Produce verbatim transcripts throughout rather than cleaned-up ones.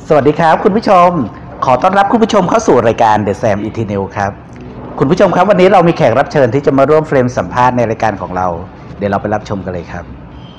สวัสดีครับคุณผู้ชมขอต้อนรับคุณผู้ชมเข้าสู่รายการ The Sam Eternal ครับคุณผู้ชมครับวันนี้เรามีแขกรับเชิญที่จะมาร่วมเฟรมสัมภาษณ์ในรายการของเราเดี๋ยวเราไปรับชมกันเลยครับ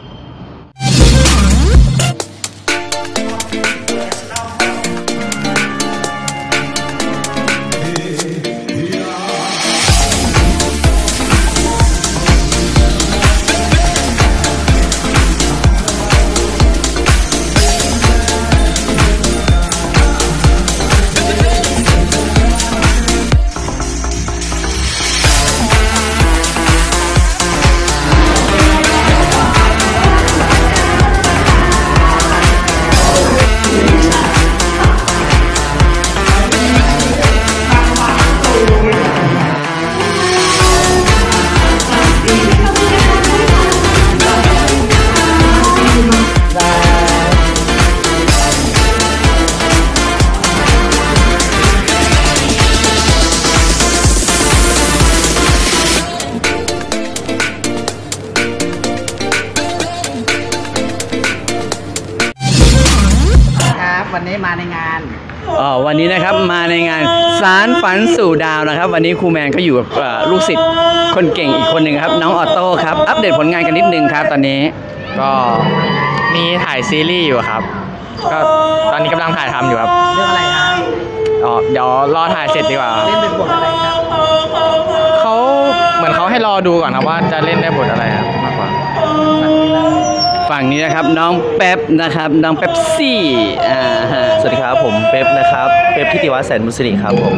วันนี้มาในงานอ๋อวันนี้นะครับมาในงานสารฝันสู่ดาวนะครับวันนี้ครูแมนก็อยู่กับลูกศิษย์คนเก่งอีกคนหนึ่งครับน้องออโต้ครับอัปเดตผลงานกันนิดนึงครับตอนนี้ก็มีถ่ายซีรีส์อยู่ครับก็ตอนนี้กำลังถ่ายทำอยู่ครับเรื่องอะไรครับอ๋อเดี๋ยวรอถ่ายเสร็จดีกว่าเล่นเป็นบทอะไรครับเขาเหมือนเขาให้รอดูก่อนครับว่าจะเล่นได้บทอะไรครับมากกว่าฝั่งนี้นะครับน้องเป๊ปนะครับน้องเป๊ปซี่อ่าสวัสดีครับผมเป๊ปนะครับเป๊ปทิติวัฒน์แสนมุสลิครับผม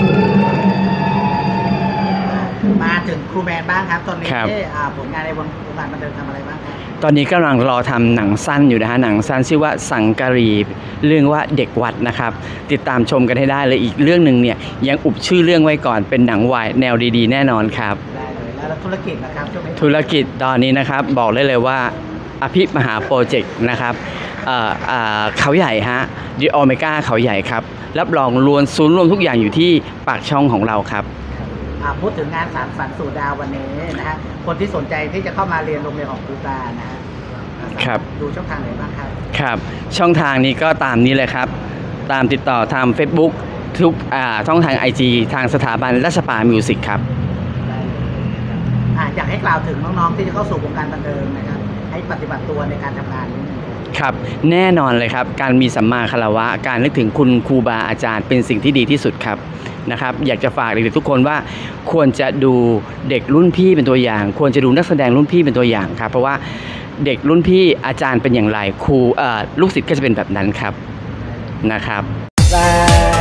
มาถึงครูแมนบ้างครับตอนนี้ผลงานในวงการบันเทิงทำอะไรบ้างครับตอนนี้กำลังรอทำหนังสั้นอยู่นะฮะหนังสั้นชื่อว่าสังการีเรื่องว่าเด็กวัดนะครับติดตามชมกันให้ได้เลยอีกเรื่องหนึ่งเนี่ยยังอุบชื่อเรื่องไว้ก่อนเป็นหนังวายแนวดีๆแน่นอนครับได้เลยแล้วธุรกิจนะครับธุรกิจตอนนี้นะครับบอกได้เลยว่าอภิมหาโปรเจกต์นะครับเขาใหญ่ฮะดิโอเมก้าเขาใหญ่ครับรับรองรวมศูนย์รวมทุกอย่างอยู่ที่ปากช่องของเราครับพูดถึงงานสารฝันสู่ดาววันนี้นะฮะคนที่สนใจที่จะเข้ามาเรียนโรงเรียนของครูบานะฮะครับดูช่องทางไหนบ้างครับครับช่องทางนี้ก็ตามนี้เลยครับตามติดต่อทาง Facebook ทุกช่องทาง ไอ จี ทางสถาบันราชปามิวสิกครับอยากให้กล่าวถึงน้องๆที่จะเข้าสู่วงการบันเทิงนะครับให้ปฏิบัติตัวในการทำงานนี้ครับแน่นอนเลยครับการมีสัมมาคารวะการนึกถึงคุณครูบาอาจารย์เป็นสิ่งที่ดีที่สุดครับนะครับอยากจะฝากเด็กๆทุกคนว่าควรจะดูเด็กรุ่นพี่เป็นตัวอย่างควรจะดูนักแสดงรุ่นพี่เป็นตัวอย่างครับเพราะว่าเด็กรุ่นพี่อาจารย์เป็นอย่างไรครูลูกศิษย์ก็จะเป็นแบบนั้นครับนะครับ